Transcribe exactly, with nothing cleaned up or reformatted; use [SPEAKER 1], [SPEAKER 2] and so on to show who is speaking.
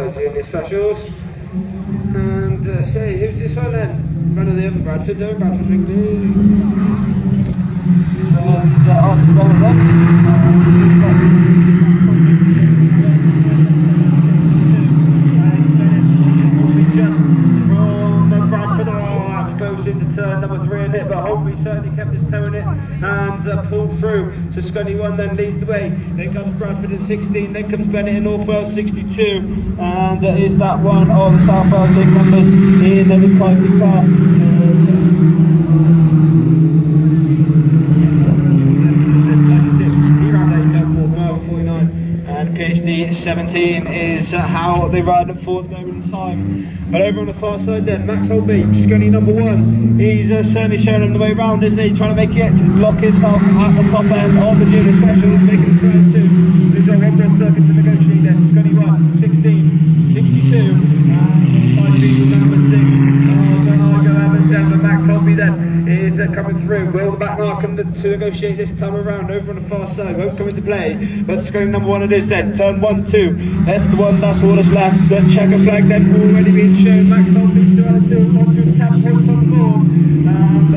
[SPEAKER 1] uh, junior specials. And uh, say, who's this one then? One of the other Bradford, though, Bradford Ringley. And uh, Archie Bowler then. Into turn number three in it, but Holby certainly kept his toe in it and uh, pulled through. So Scunny one then leads the way. Then comes Bradford in sixteen, then comes Bennett in North Wales sixty-two, and uh, is that one of the South Wales big numbers in the cycling car. And P H D seventeen is uh, how they ride at fourth moment in time. But over on the far side then, Max Holby, Scunny number one. He's uh, certainly showing him the way round, isn't he? Trying to make it lock himself at the top end of the junior specials, making turn two. There's a one more circuit to negotiate then. Scunny one, sixteen, sixty-two, and five people number six. Then Max Holby then is uh, coming through. Will the back mark and the, to negotiate this time around over on the far side won't come into play, but Scunny number one it is then. Turn one, two. That's the one. That's all that's left. The checker flag then already being shown. Max Holby still has two. one hundred ten points on the board. And